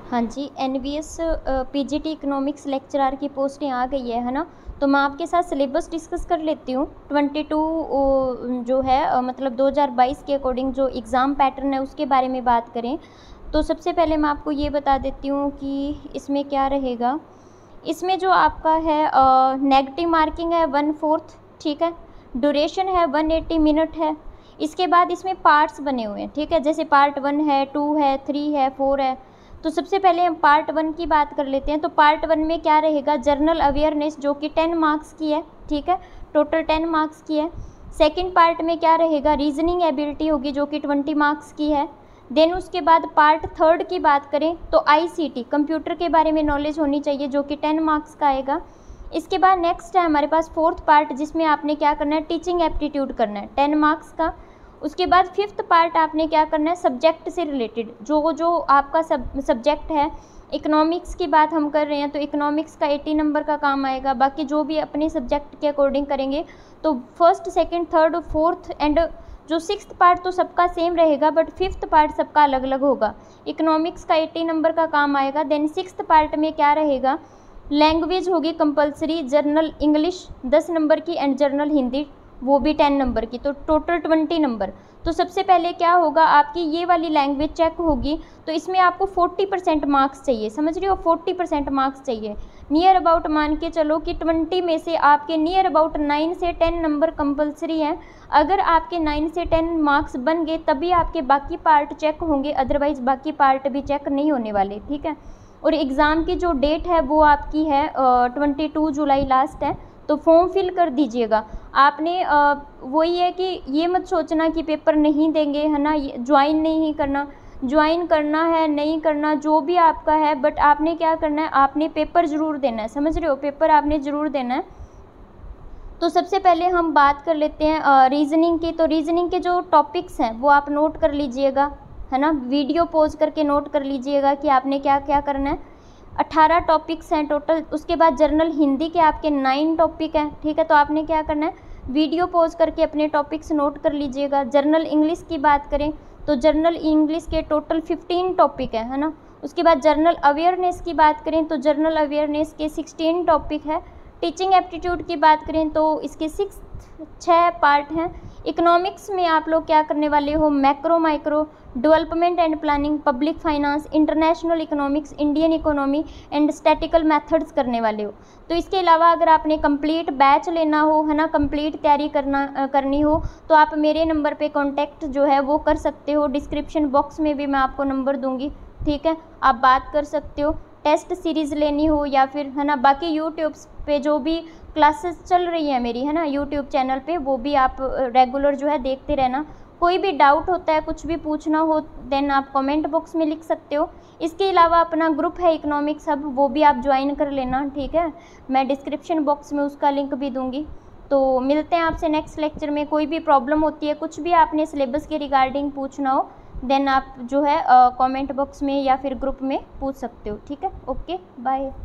हाँ जी, NVS PGT economics lecturer की पोस्टें आ गई है ना। तो मैं आपके साथ सिलेबस डिस्कस कर लेती हूँ। 22 जो है मतलब 2022 के अकॉर्डिंग जो एग्ज़ाम पैटर्न है उसके बारे में बात करें तो सबसे पहले मैं आपको ये बता देती हूँ कि इसमें क्या रहेगा। इसमें जो आपका है नेगेटिव मार्किंग है 1/4, ठीक है। ड्यूरेशन है 180 मिनट है। इसके बाद इसमें पार्ट्स बने हुए हैं, ठीक है। जैसे पार्ट 1 है, 2 है, 3 है, 4 है। तो सबसे पहले हम पार्ट 1 की बात कर लेते हैं। तो पार्ट 1 में क्या रहेगा, जनरल अवेयरनेस जो कि 10 मार्क्स की है, ठीक है। टोटल 10 मार्क्स की है। सेकंड पार्ट में क्या रहेगा, रीजनिंग एबिलिटी होगी जो कि 20 मार्क्स की है। देन उसके बाद पार्ट 3 की बात करें तो आईसीटी कंप्यूटर के बारे में नॉलेज होनी चाहिए जो कि 10 मार्क्स का आएगा। इसके बाद नेक्स्ट है हमारे पास 4th पार्ट जिसमें आपने क्या करना है, टीचिंग एप्टीट्यूड करना है 10 मार्क्स का। उसके बाद 5th पार्ट आपने क्या करना है, सब्जेक्ट से रिलेटेड जो आपका सब्जेक्ट है। इकोनॉमिक्स की बात हम कर रहे हैं तो इकोनॉमिक्स का 80 नंबर का काम आएगा। बाकी जो भी अपने सब्जेक्ट के अकॉर्डिंग करेंगे तो first, second, third, fourth and जो 6th पार्ट तो सबका सेम रहेगा बट 5th पार्ट सबका अलग अलग होगा। इकोनॉमिक्स का 80 नंबर का काम आएगा। देन 6th पार्ट में क्या रहेगा, लैंग्वेज होगी कंपलसरी, जर्नल इंग्लिश 10 नंबर की एंड जर्नल हिंदी वो भी 10 नंबर की, तो टोटल 20 नंबर। तो सबसे पहले क्या होगा, आपकी ये वाली लैंग्वेज चेक होगी तो इसमें आपको 40% मार्क्स चाहिए, समझ रही हो, 40% मार्क्स चाहिए। नियर अबाउट मान के चलो कि 20 में से आपके नियर अबाउट 9 से 10 नंबर कंपलसरी हैं। अगर आपके 9 से 10 मार्क्स बन गए तभी आपके बाकी पार्ट चेक होंगे, अदरवाइज बाकी पार्ट भी चेक नहीं होने वाले, ठीक है। और एग्ज़ाम की जो डेट है वो आपकी है 22 जुलाई लास्ट है। तो फॉर्म फिल कर दीजिएगा। आपने वही है कि ये मत सोचना कि पेपर नहीं देंगे, है ना, ज्वाइन नहीं करना, ज्वाइन करना है, नहीं करना जो भी आपका है, बट आपने क्या करना है, आपने पेपर ज़रूर देना है, समझ रहे हो, पेपर आपने ज़रूर देना है। तो सबसे पहले हम बात कर लेते हैं रीजनिंग की। तो रीजनिंग के जो टॉपिक्स हैं वो आप नोट कर लीजिएगा, है ना, वीडियो पॉज करके नोट कर लीजिएगा कि आपने क्या क्या करना है। 18 टॉपिक्स हैं टोटल। उसके बाद जर्नल हिंदी के आपके 9 टॉपिक हैं, ठीक है। तो आपने क्या करना है, वीडियो पॉज करके अपने टॉपिक्स नोट कर लीजिएगा। जर्नल इंग्लिश की बात करें तो जर्नल इंग्लिश के टोटल 15 टॉपिक है ना। उसके बाद जर्नल अवेयरनेस की बात करें तो जर्नल अवेयरनेस के 16 टॉपिक है। टीचिंग एप्टीट्यूड की बात करें तो इसके 6 पार्ट हैं। इकोनॉमिक्स में आप लोग क्या करने वाले हो, macro, micro, development and planning, public finance, international economics, Indian economy and statical methods करने वाले हो। तो इसके अलावा अगर आपने कंप्लीट बैच लेना हो, है ना, कंप्लीट तैयारी करनी हो तो आप मेरे नंबर पे कांटेक्ट जो है वो कर सकते हो। डिस्क्रिप्शन बॉक्स में भी मैं आपको नंबर दूंगी, ठीक है, आप बात कर सकते हो। टेस्ट सीरीज़ लेनी हो या फिर, है ना, बाकी यूट्यूब पे जो भी क्लासेस चल रही है मेरी, है ना, यूट्यूब चैनल पे, वो भी आप रेगुलर जो है देखते रहना। कोई भी डाउट होता है, कुछ भी पूछना हो देन आप कमेंट बॉक्स में लिख सकते हो। इसके अलावा अपना ग्रुप है इकोनॉमिक्स हब, वो भी आप ज्वाइन कर लेना, ठीक है। मैं डिस्क्रिप्शन बॉक्स में उसका लिंक भी दूंगी। तो मिलते हैं आपसे नेक्स्ट लेक्चर में। कोई भी प्रॉब्लम होती है, कुछ भी आपने सिलेबस के रिगार्डिंग पूछना हो देन आप जो है कमेंट बॉक्स में या फिर ग्रुप में पूछ सकते हो, ठीक है। Okay, bye.